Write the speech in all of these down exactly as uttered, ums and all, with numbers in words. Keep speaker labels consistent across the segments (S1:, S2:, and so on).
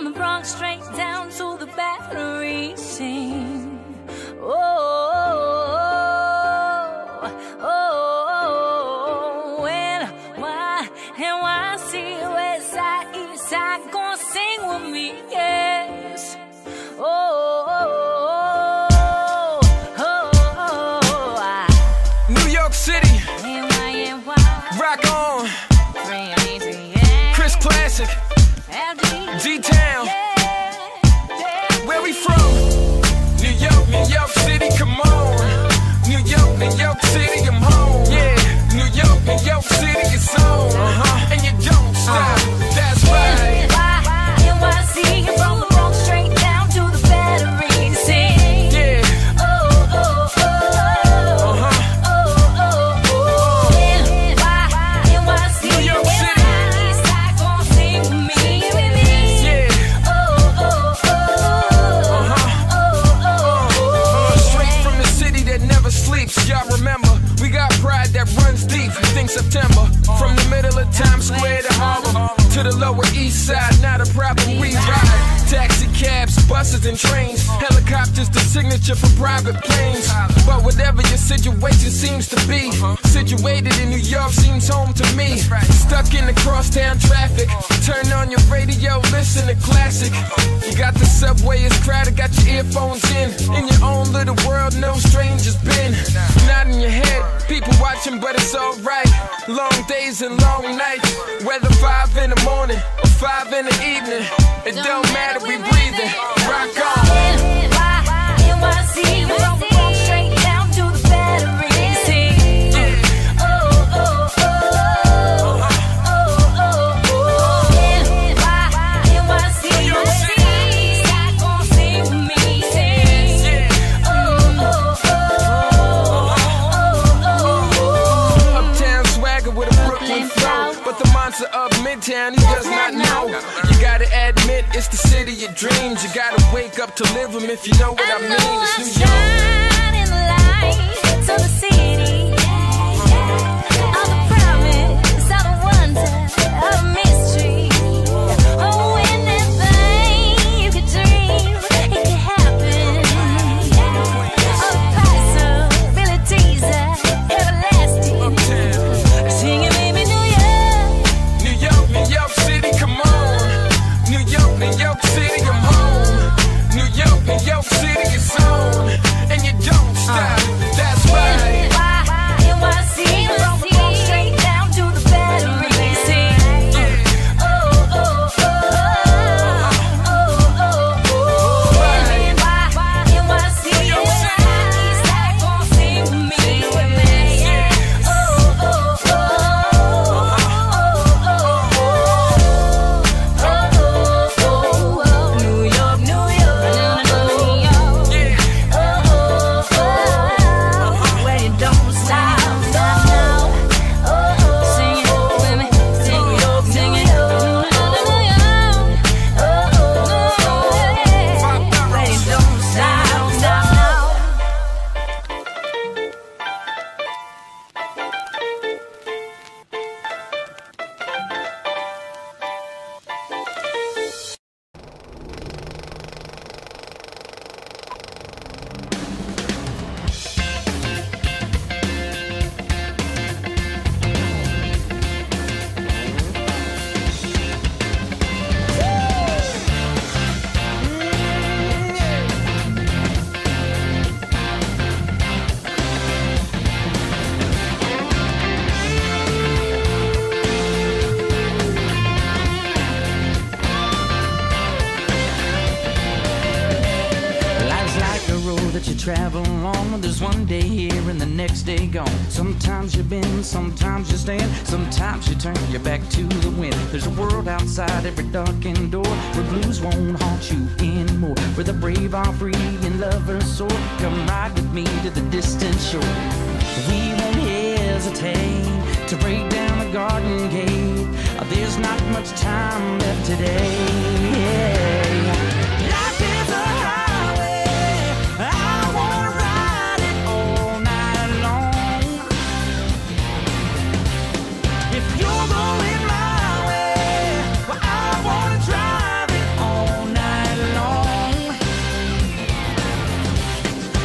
S1: from the Bronx straight down to the battery scene. Oh, oh, oh, and why, and why see west side, east side, gon' sing with me, yes. Oh, oh, oh, oh, oh,
S2: New York City,
S1: and why, and why,
S2: rock on,
S1: yeah.
S2: Chris Classic, D-Town, where we from? New York, New York City, come on. New York, New York City, I'm home. Yeah, New York, New York City, it's on. Uh-huh. And you don't stop, that's right.
S1: N Y C, from the Bronx straight down to the battery scene.
S2: Yeah.
S1: Oh, oh, oh,
S2: uh-huh.
S1: oh, oh, oh. N Y C,
S2: New York City.
S1: East side gon' sing with me.
S2: Yeah.
S1: Oh, oh, oh,
S2: Uh-huh.
S1: oh, oh,
S2: Uh, straight from the city that never sleeps. Y'all remember, we got pride that runs deep. Think September. From the middle of Times Square to Harlem, to the Lower East Side, not a problem we ride. Taxi cabs, buses and trains, helicopters, the signature for private planes. But whatever your situation seems to be, situated in New York seems home to me. Stuck in the crosstown traffic, turn on your radio, listen to classic. You got the subway, it's crowded, got your earphones in. In your own little world, no stranger's been. Not in your head, people watching, but it's alright. Long days and long nights, whether five in the morning or five in the evening, it don't matter, we breathing. Rock on.
S1: N Y C, from the Bronx straight down to the battery scene. Oh, oh, oh, oh, oh, oh. N Y C, East side gon' sing with me. Oh, oh, oh, oh,
S2: Uptown swagger with a Brooklyn flow, but the monster of Midtown, he does not know. You gotta admit, it's the city of dreams. You gotta wake up to live them if you know what I mean. It's New York.
S1: shining lights of the city, of the promise, of the wonder, of mystery. Oh, anything you could dream, it could happen. Of possibilities are everlasting. Singing, baby, New York.
S2: New York, New York City, come on. New York, New York City, I'm home. New York, New York City, it's on. And you don't stop, that's right.
S1: N Y C, from the Bronx straight down to the battery scene. Oh, oh, oh, oh, oh, oh. N Y C, East side gon' sing with me. Oh, oh, oh, oh, oh, oh. New York, New York, New York. Where you don't stop, stop now. Sing it with me, sing it, sing it. Where you don't stop, stop now.
S3: Life's like a road that you travel on. There's one day here and the next day gone. Sometimes you bend, sometimes you stand, sometimes you turn your back to the wind. There's a world outside every darkened door where blues won't haunt you anymore, where the brave are free and lovers soar. Come ride with me to the distant shore. We won't hesitate to break down the garden gate. There's not much time left today. Life is a highway, I wanna ride it all night long. If you're going my way, well, I wanna drive it all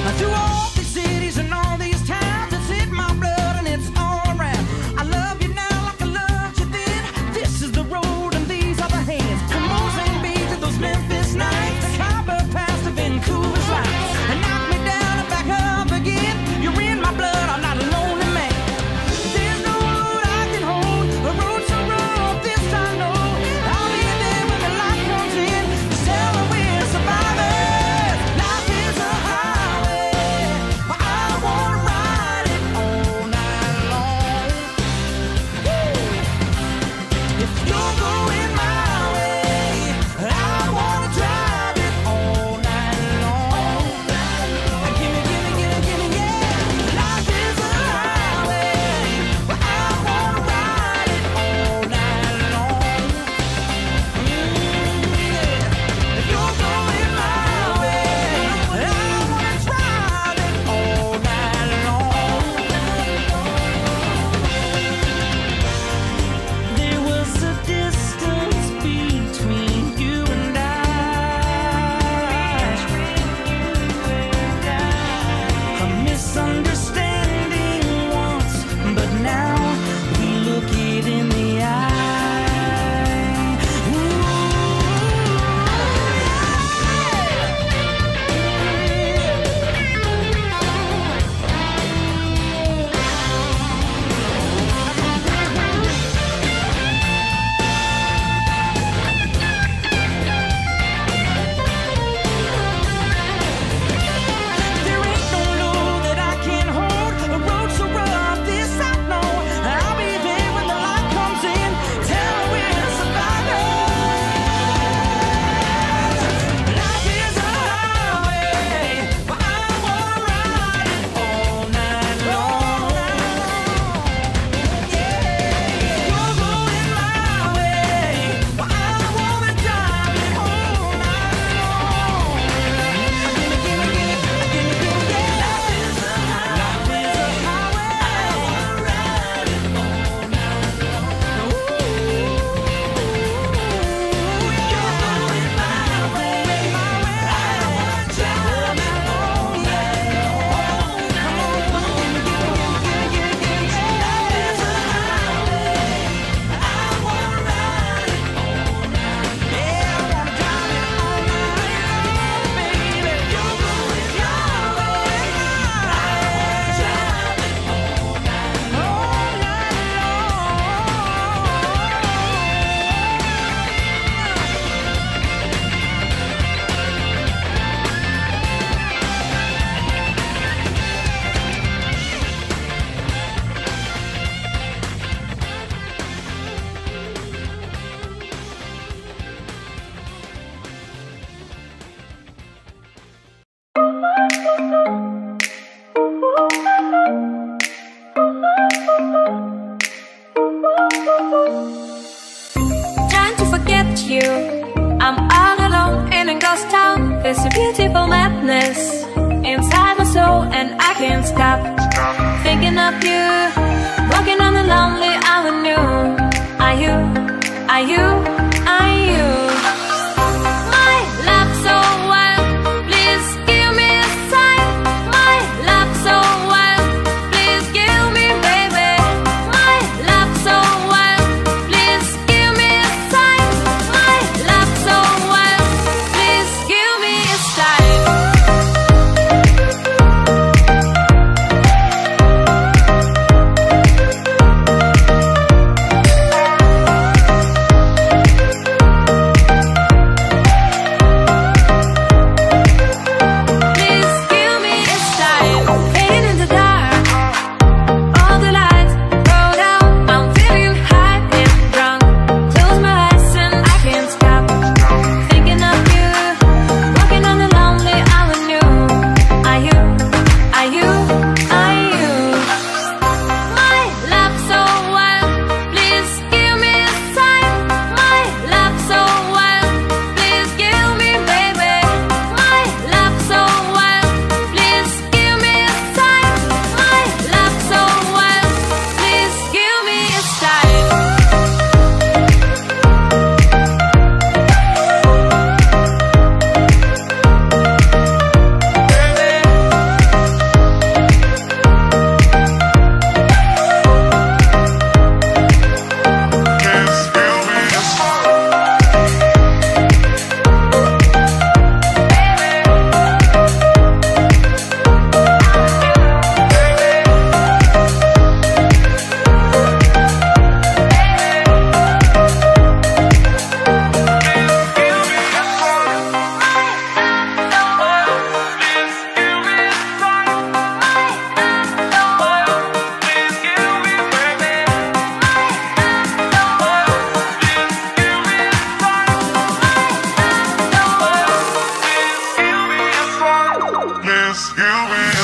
S3: Through all these cities and all these towns, it's in my blood and it's all around. I love you now like I loved you then. This is the road and these are the hands. From Mozambique to those Memphis nights, the Copper Pass to Vancouver's lights. And knock me down and back up again. You're in my blood, I'm not a lonely man. There's no road I can hold, a road so rough, this I know. I'll be there when the light comes in. Just tell her we're survivors. Life is a highway, but I wanna ride it all night long. Woo! If you're going my way, I wanna drive it all night long. Gimme, gimme, gimme, gimme, yeah. Life is a highway, but I wanna ride it all night long. Mm, yeah. If you're going my way, I wanna drive it all night long. There was a distance between you and I. A misunderstanding once, but now we look it in the eye. Ooh. There ain't no load that I can't hold. A road so rough, this I know. I'll be there when the light comes in. Tell her we're survivors. Life is a highway, but I wanna ride it all night long. Yeah, you're going my way, but I wanna drive it all night long. Gimme, gimme, gimme, gimme, gimme, yeah. Life is a highway, I wanna ride it all night long. Ooh, you're going my way, my way. I wanna drive it all night long. Come on, come on, gimme, gimme, gimme, gimme, gimme, gimme, yeah. Life is a highway, I wanna ride it all night. Yeah, I wanna drive it all night long, baby. You're going your way, I wanna drive it all night, all night
S1: Trying to forget you, I'm all alone in a ghost town. There's a beautiful madness inside my soul, and I can't stop thinking of you. Walking on the lonely avenue. Are you, are you, are you my love so wild? Please give me a sign. My love so wild. Please give me, baby. My love so wild. Please give me a sign. My love so wild. Please give me a sign.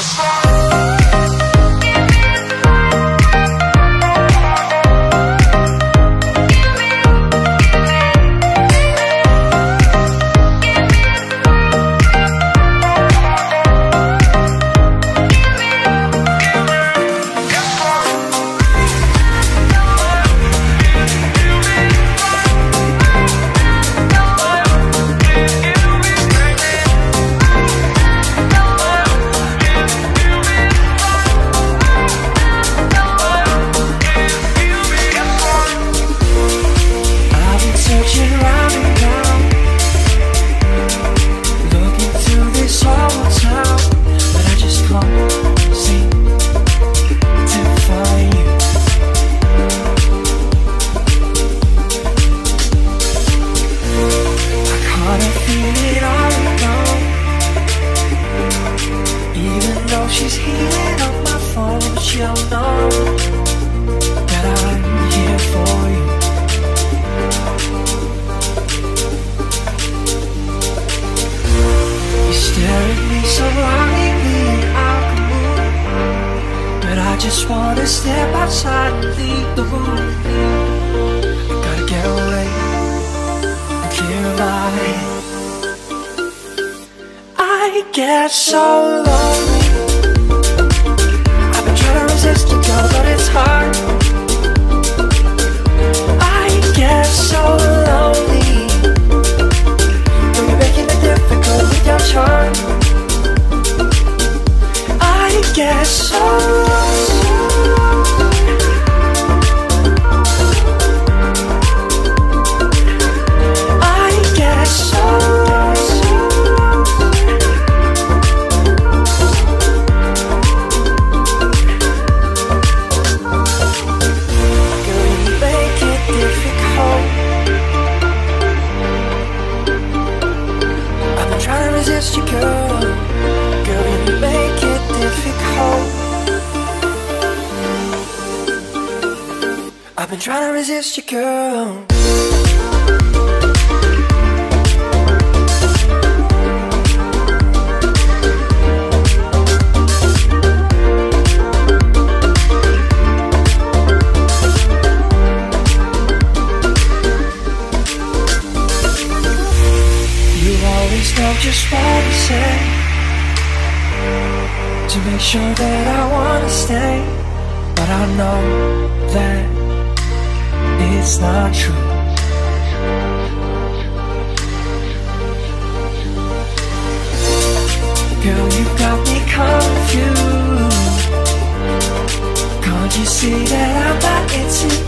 S4: You see that I'm not into